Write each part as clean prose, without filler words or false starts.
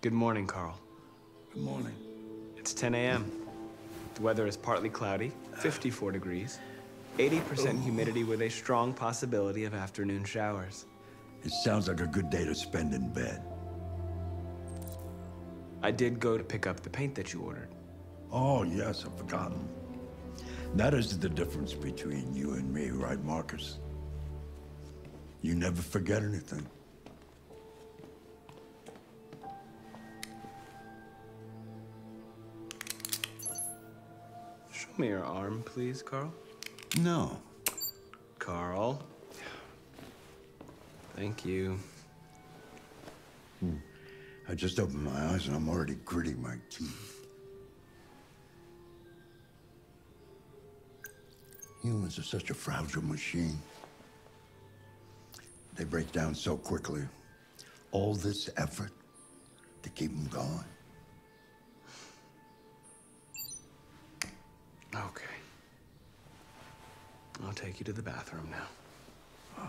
Good morning, Carl. Good morning. It's 10 a.m. The weather is partly cloudy, 54 degrees, 80% humidity with a strong possibility of afternoon showers. It sounds like a good day to spend in bed. I did go to pick up the paint that you ordered. Oh, yes, I've forgotten. That is the difference between you and me, right, Marcus? You never forget anything. Show me your arm, please, Carl. No. Carl. Thank you. I just opened my eyes and I'm already gritting my teeth. Humans are such a fragile machine. They break down so quickly. All this effort to keep them going. Okay. I'll take you to the bathroom now.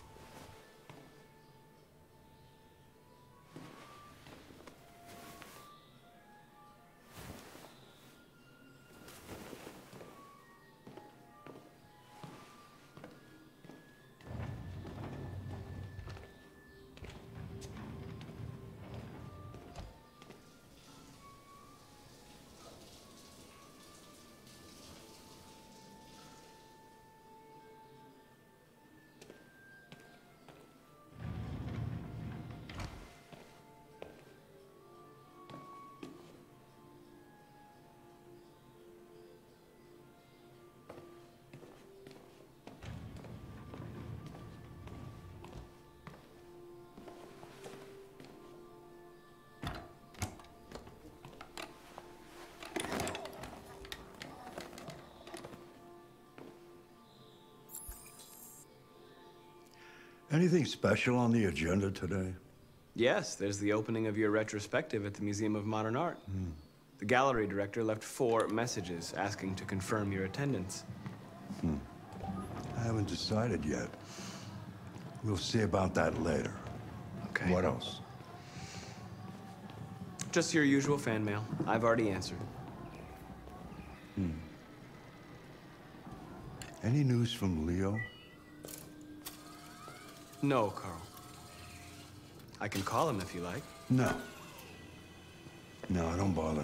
Anything special on the agenda today? Yes, there's the opening of your retrospective at the Museum of Modern Art. The gallery director left 4 messages asking to confirm your attendance. I haven't decided yet. We'll see about that later. Okay. What else? Just your usual fan mail. I've already answered. Any news from Leo? No, Carl. I can call him if you like. No. No, don't bother.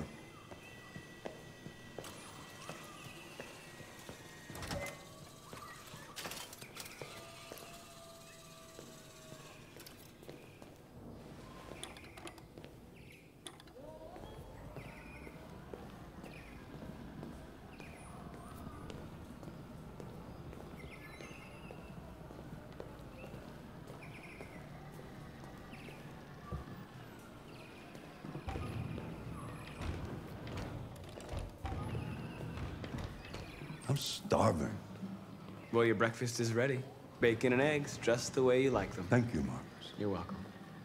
I'm starving. Well, your breakfast is ready. Bacon and eggs, just the way you like them. Thank you, Marcus. You're welcome.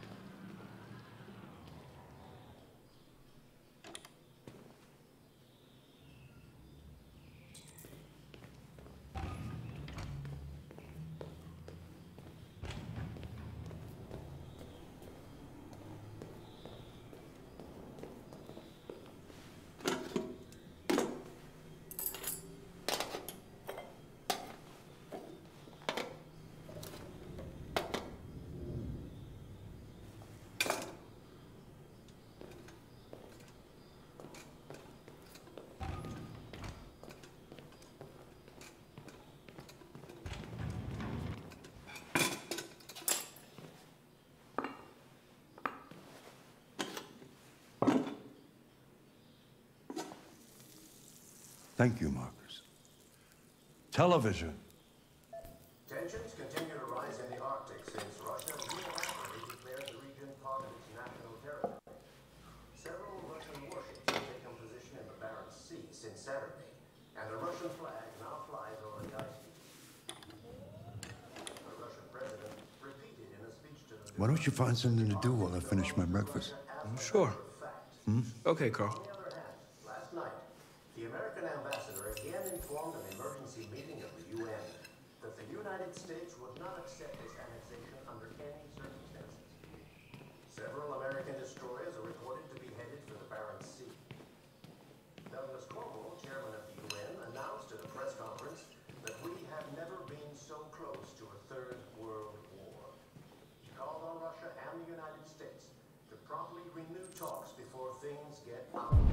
Thank you, Marcus. Television. Tensions continue to rise in the Arctic since Russia unilaterally declared the region part of its national territory. Several Russian warships have taken position in the Barents Sea since Saturday, and the Russian flag now flies over the ice sheet. The Russian president repeated in a speech to the... Why don't you find something to do while I finish my breakfast? Sure. Okay, Carl. On the other hand, last night, the American ambassador again informed an emergency meeting of the UN that the United States would not accept this annexation under any circumstances. Several American destroyers are reported to be headed for the Barents Sea. Douglas Cornwall, chairman of the UN, announced at a press conference that we have never been so close to a third world war. He called on Russia and the United States to promptly renew talks before things get out of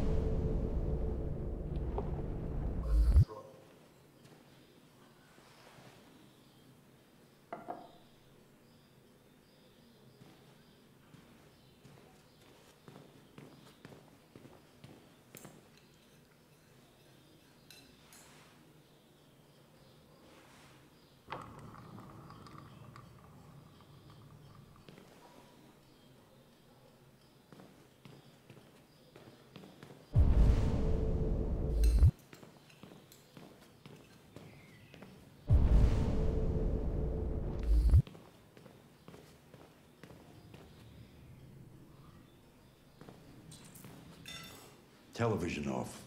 control. Television off.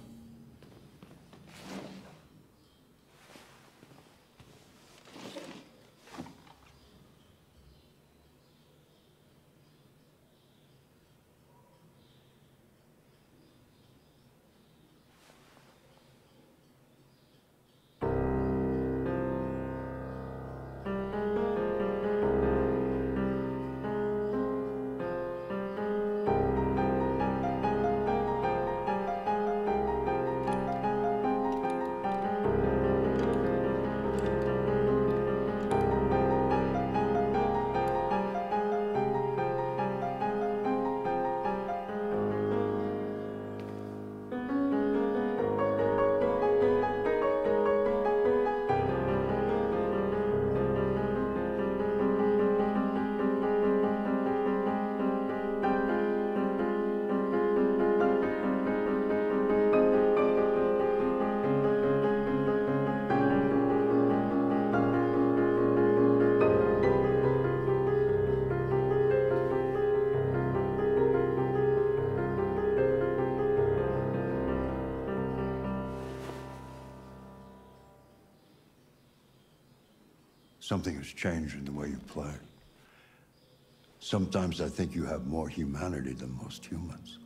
Something has changed in the way you play. Sometimes I think you have more humanity than most humans.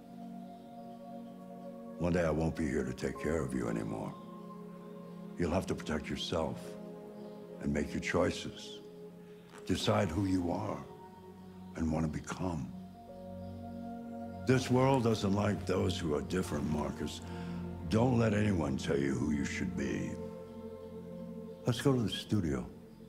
One day I won't be here to take care of you anymore. You'll have to protect yourself and make your choices. Decide who you are and want to become. This world doesn't like those who are different, Marcus. Don't let anyone tell you who you should be. Let's go to the studio.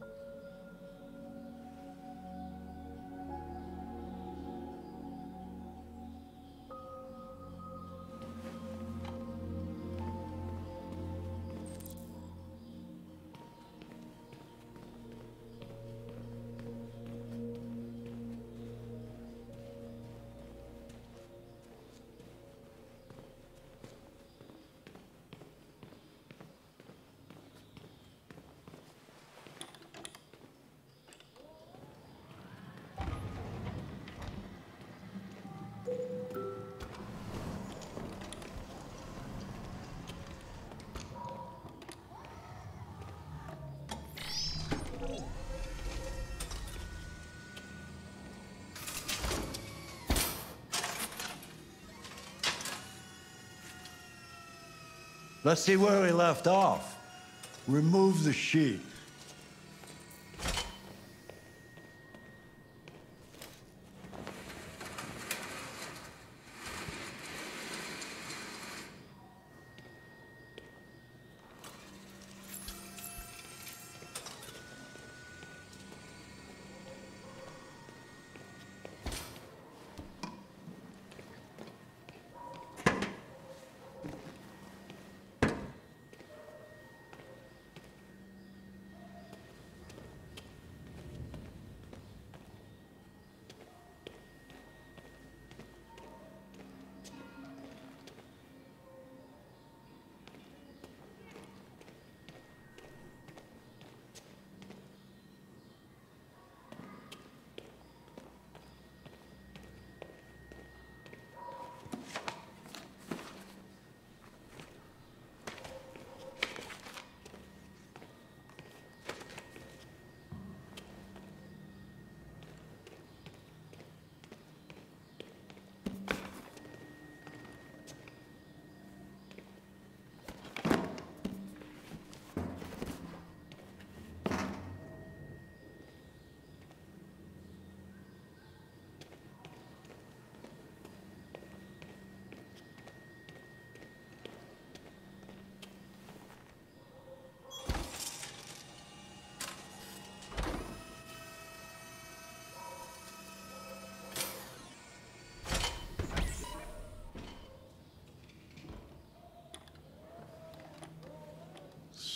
Let's see where we left off. Remove the sheet.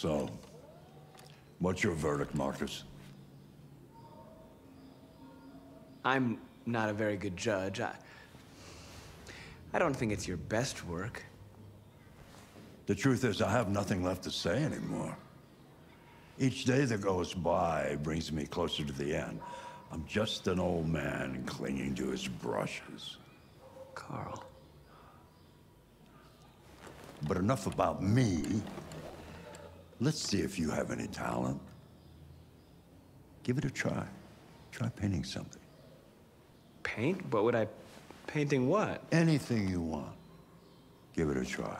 So, what's your verdict, Marcus? I'm not a very good judge. I don't think it's your best work. The truth is, I have nothing left to say anymore. Each day that goes by brings me closer to the end. I'm just an old man clinging to his brushes. Carl. But enough about me. Let's see if you have any talent. Give it a try. Try painting something. Paint? What would I... Painting what? Anything you want. Give it a try.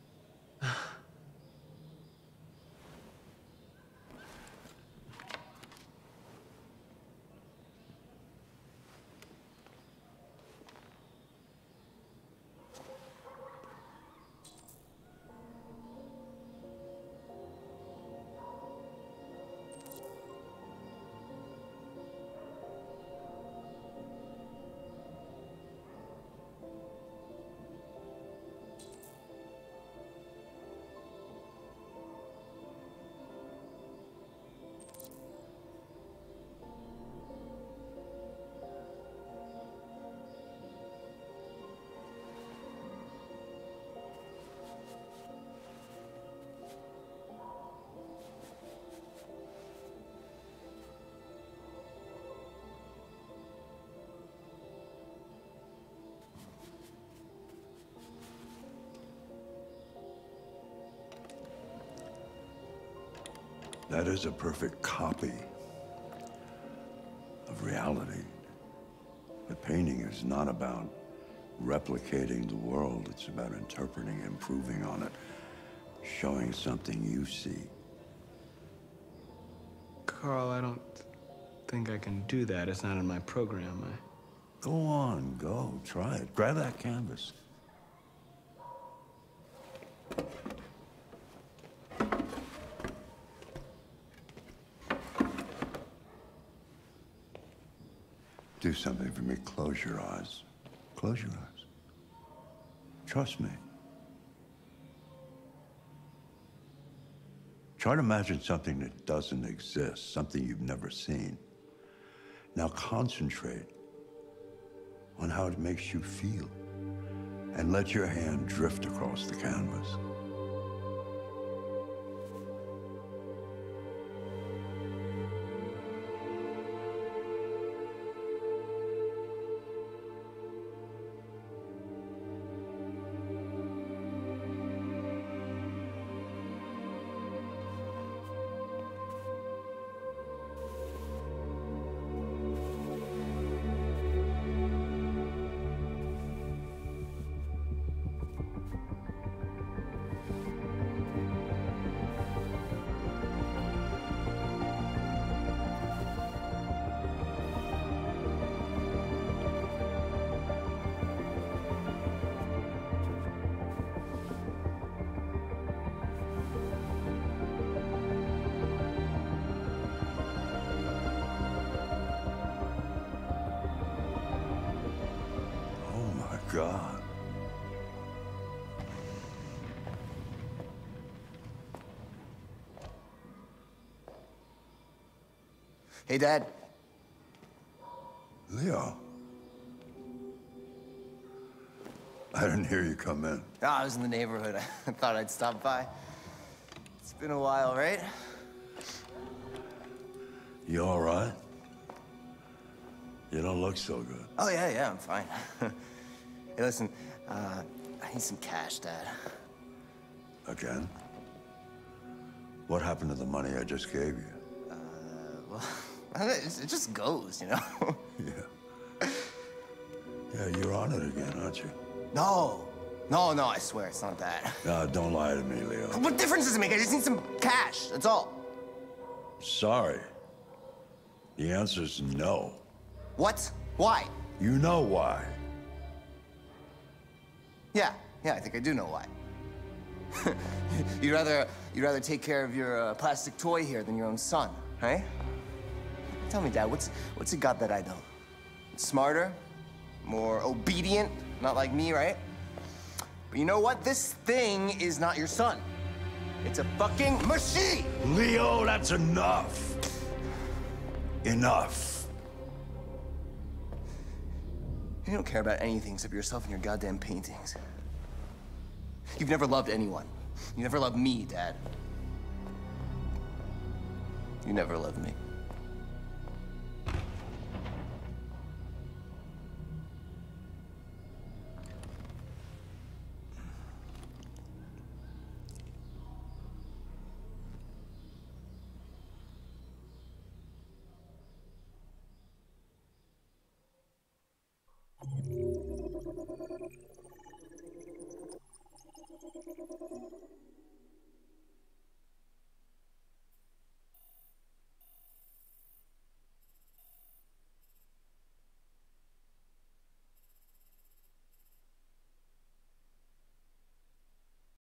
That is a perfect copy of reality. But painting is not about replicating the world. It's about interpreting, improving on it, showing something you see. Carl, I don't think I can do that. It's not in my program. Go on, go. Try it. Grab that canvas. Do something for me. Close your eyes. Close your eyes. Trust me. Try to imagine something that doesn't exist, something you've never seen. Now concentrate on how it makes you feel, and let your hand drift across the canvas. God. Hey, Dad. Leo. I didn't hear you come in. Oh, I was in the neighborhood. I thought I'd stop by. It's been a while, right? You all right? You don't look so good. Oh, yeah, I'm fine. Hey, listen, I need some cash, Dad. Again? What happened to the money I just gave you? Well, it just goes, you know? Yeah. Yeah, you're on it again, aren't you? No, I swear it's not that. No, don't lie to me, Leo. What difference does it make? I just need some cash, that's all. Sorry. The answer's no. What? Why? You know why. Yeah, I think I do know why. You'd rather take care of your plastic toy here than your own son, right? Tell me, Dad, what's it got that I don't? Smarter? More obedient? Not like me, right? But you know what? This thing is not your son. It's a fucking machine! Leo, that's enough. Enough. You don't care about anything except yourself and your goddamn paintings. You've never loved anyone. You never loved me, Dad. You never loved me.